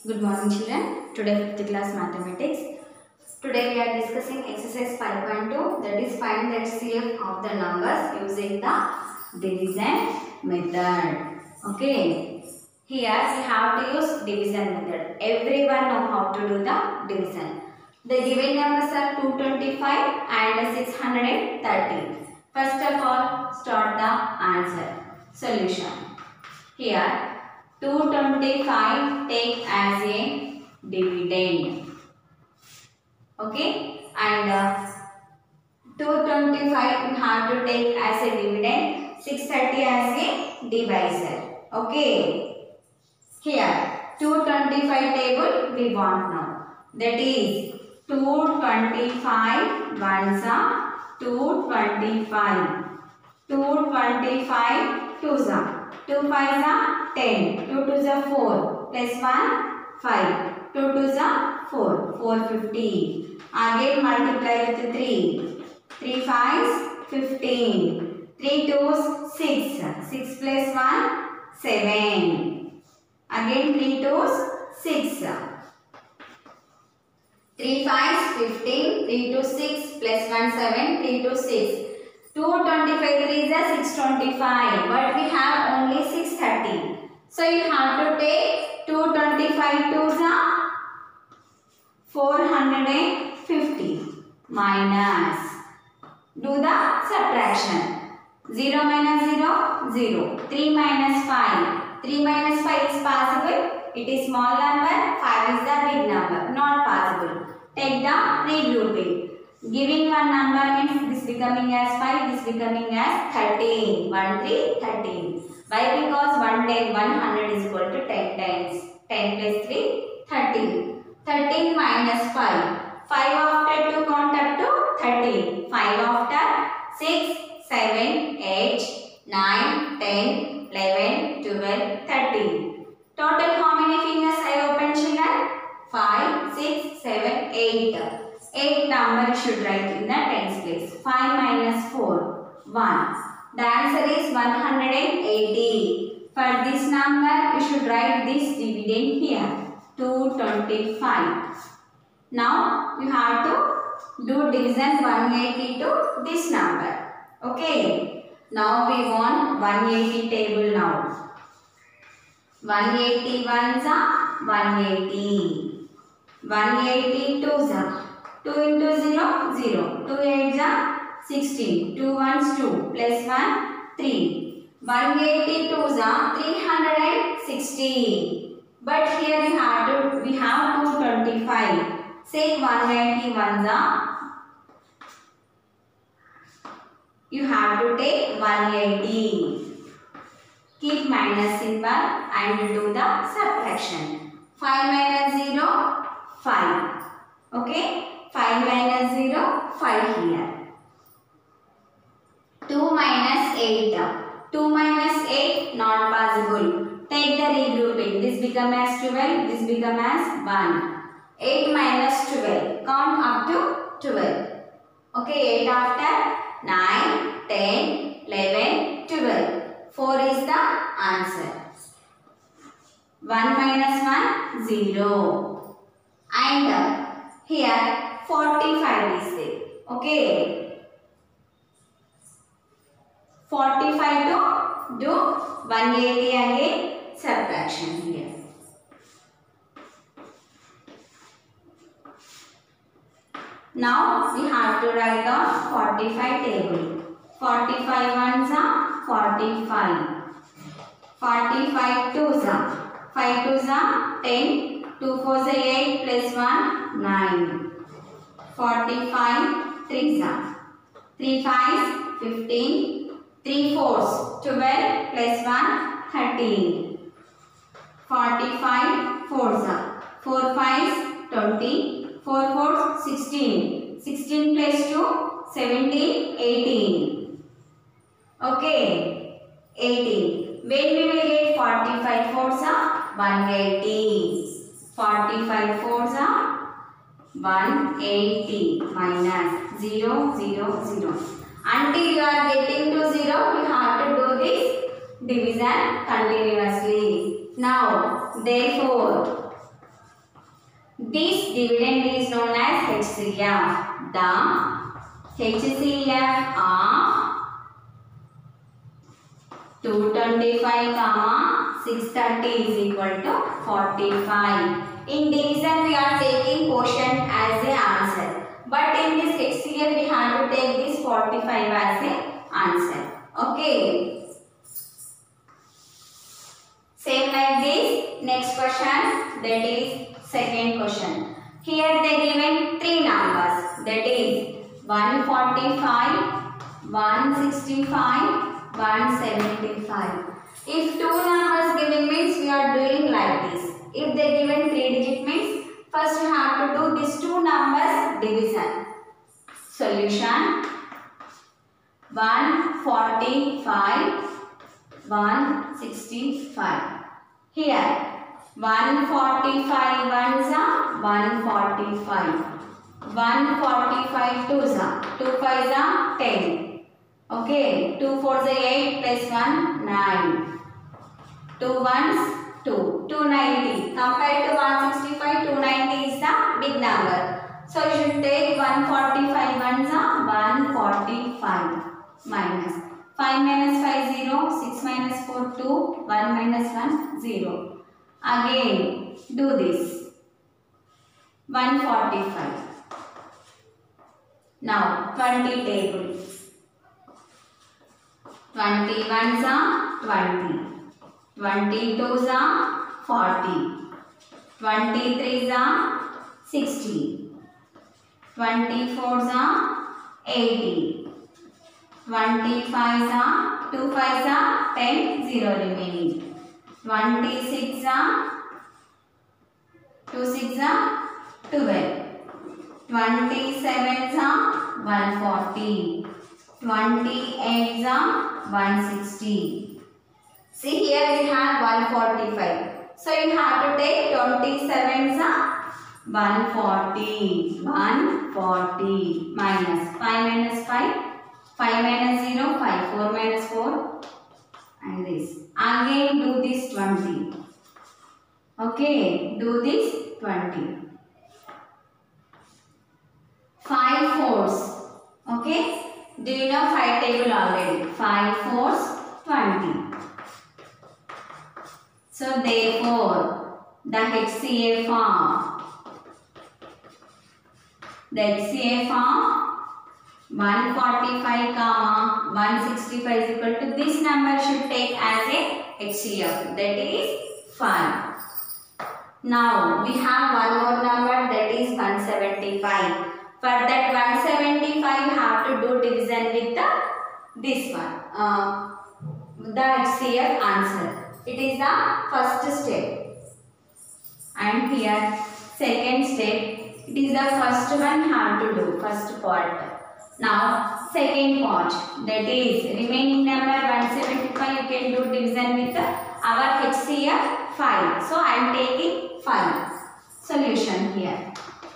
Good morning children. Today 5th class mathematics. Today we are discussing exercise 5.2, that is find the HCF of the numbers using the division method. Okay. Here we have to use division method. Everyone know how to do the division. The given numbers are 225 and 630. First of all, start the answer. Solution. Here 225 take as a dividend. Okay, and 225 we have to take as a dividend, 630 as a divisor. Okay, here 225 table we want now. That is 225 ones are 225, 225 twos are 2 5s are 10, 2 2s are 4, plus 1 5, 2 2s are 4, 450. Again multiply with 3, 3 5s 15, 3 2s 6, 6 plus 1 7. Again 3 2s 6, 3 5s 15, 3 2 6 plus 1 7, 3 2 6. 225 3s are 625, but we have only 630. So you have to take 225 2s are 450 minus. Do the subtraction. 0 minus 0, 0. 3 minus 5. 3 minus 5 is possible. It is small number. 5 is the big number. Not possible. Take the regrouping. Giving one number means this becoming as 5, this becoming as 13. 1, 3, 13. Why? Because 100 is equal to 10 times. 10 plus 3, 13. 13 minus 5. 5 after 2 count up to 13. 5 after 6, 7, 8, 9, 10, 11, 12, 13. Total how many fingers I open children? 5, 6, 7, 8. 8 number you should write in the tens place. 5 minus 4, 1. The answer is 180. For this number, you should write this dividend here. 225. Now, you have to do division 180 to this number. Okay. Now, we want 180 table now. 180 ones are 180. 180 twos are 2 into 0, 0. 2 8s are 16. 2 1s 2. Plus 1, 3. 182s are 360. But here we have 225. Say 191s are. You have to take 180. Keep minus symbol and do the subtraction. 5 minus 0, 5. Okay. 5 minus 0, 5 here. 2 minus 8. 2 minus 8, not possible. Take the regrouping. This become as 12, this become as 1. 8 minus 12. Count up to 12. Okay, 8 after 9, 10, 11, 12. 4 is the answer. 1 minus 1, 0. And here 45 is there. Okay. 45 to do 180 again subtraction here. Now we have to write down 45 table. 45 ones are 45. 45 twos are 5 twos are 10. 2 4s are 8 plus 1 9. 45 threes are 3 5s 15. 3 4s 12 plus 1 13. 45 4s are 4 5s 20. 4 4s 16. 16 plus 2 17 18. Okay, 18. When we will get 45 4s are 180. 45 4s are 180 minus 0 0 0. Until you are getting to 0, you have to do this division continuously. Now, therefore, This dividend is known as HCF. The HCF of 225, 630 is equal to 45. In division we are taking quotient as a answer. But in this HCF we have to take this 45 as a answer. Okay. Same like this. Next question, that is second question. Here they given three numbers, that is 145, 165, 175. If two numbers given means we are doing like this. If they given 3 digit means first we have to do these two numbers division. Solution 145, 165. Here 145 ones are 145. 145 twos are 2 5s are 10. Okay, 2 4s are 8 plus 1 9. 2 ones 2. 290. Compared to 165, 290 is the big number. So you should take 145 ones are 145 minus 5 minus 5 0, 6 minus 4 2, 1 minus 1 0. Again do this 145. Now 20 table. 20 ones are 20. 22s are 40. 23s are 60. 24s are 80. 25s are 2 5s are 10, 0 remaining. 26 are 2 6s are 12. 27s are 140. 28s are 160. See here we have 145. So you have to take 27s are 140. 140 minus 5 minus 5. 5 minus 0, 5. 4 minus 4. And this. Again do this 20. Okay. Do this 20. 5 fours. Okay. Do you know 5 table already? 5 fours 20. So therefore the HCF of 145, 165 is equal to this number should take as a HCF, that is 5. Now we have one more number, that is 175. For that 175 you have to do division with this one, the HCF answer. It is the first step, and here second step. It is the first one have to do, first part. Now second part, that is remaining number 175 you can do division with our HCF 5. So I am taking 5. Solution here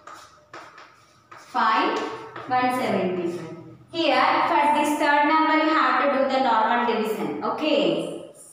5 175. Here for this third number you have to do the normal division. Okay.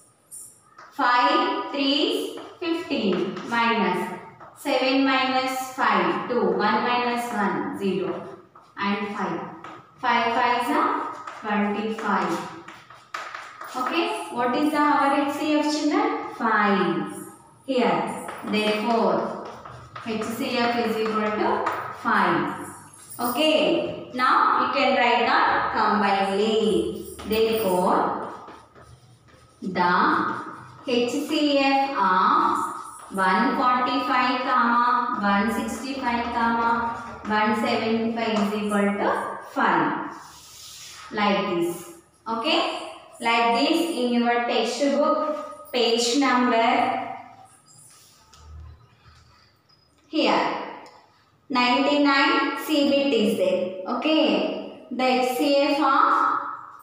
5 3 15 minus 7 minus 5 2, 1 minus 1 0 and 5. 5 5s are 25. Okay, what is our HCF children? 5. Here, therefore HCF is equal to 5. Okay, now you can write down combinedly. Therefore, the HCF of 145, 165, 175 is equal to 5. Like this. Okay. Like this in your textbook page number here 99 CBT is there. Okay. The HCF of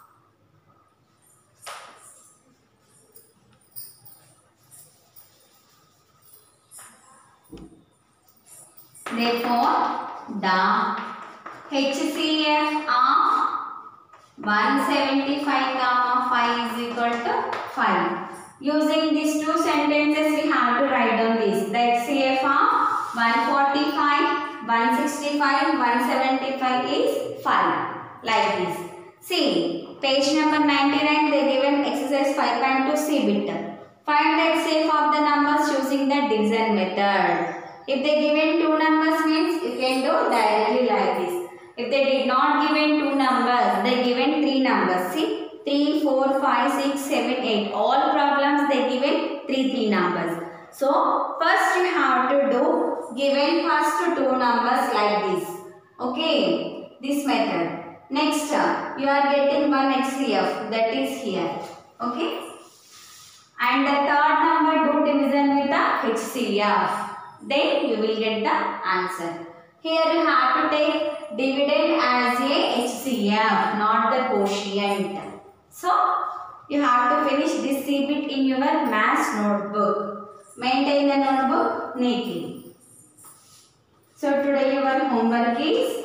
therefore, the HCF of 175, 5 is equal to 5. Using these two sentences, we have to write down this. The HCF of 145, 165, 175 is 5. Like this. See, page number 99 they given exercise 5.2 C bit. Find the HCF of the numbers using the division method. If they given two numbers means you can do directly like this. If they did not given two numbers, they given three numbers. See, 3, 4, 5, 6, 7, 8. All problems they given three numbers. So first you have to do given first two numbers like this. Okay, this method. Next, you are getting one HCF that is here. Okay. And the third number do division with the HCF. Then you will get the answer. Here you have to take dividend as a HCF, not the quotient. So you have to finish this C bit in your maths notebook. Maintain the notebook neatly. So today your homework is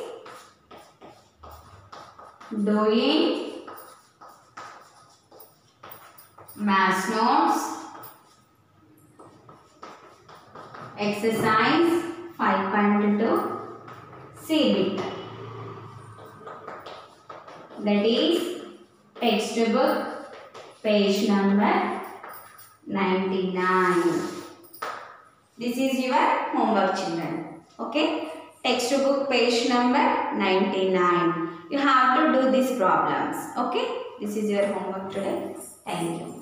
doing maths notes exercise 5.2 C bit, that is textbook page number 99. This is your homework, children. Okay, textbook page number 99. You have to do these problems. Okay, this is your homework today. Thank you.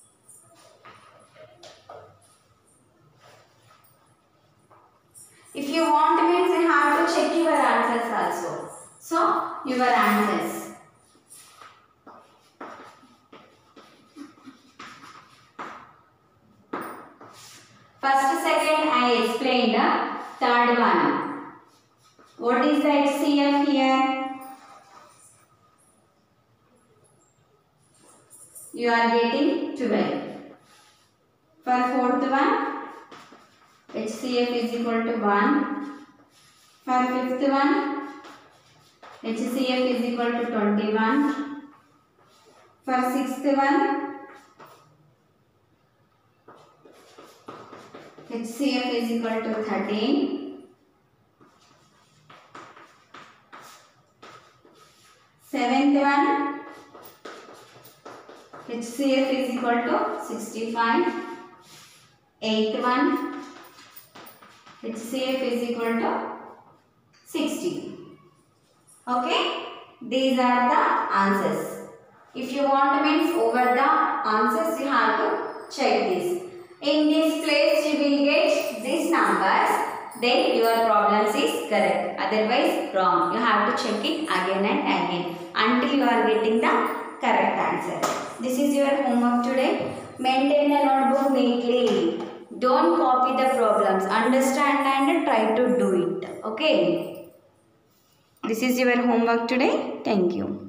If you want means you have to check your answers also. So, your answers. First, second I explained. Third one. What is the HCF here? You are getting 12. For fourth one, HCF is equal to 1. For fifth one, HCF is equal to 21. For sixth one, HCF is equal to 13. Seventh one, HCF is equal to 65. Eighth one, HCF is equal to 60. Okay, these are the answers. If you want means over the answers, you have to check this. In this place you will get these numbers, then your problems is correct. Otherwise wrong. You have to check it again and again until you are getting the correct answer. This is your homework today. Maintain the notebook neatly. Don't copy the problems. Understand and try to do it. Okay. This is your homework today. Thank you.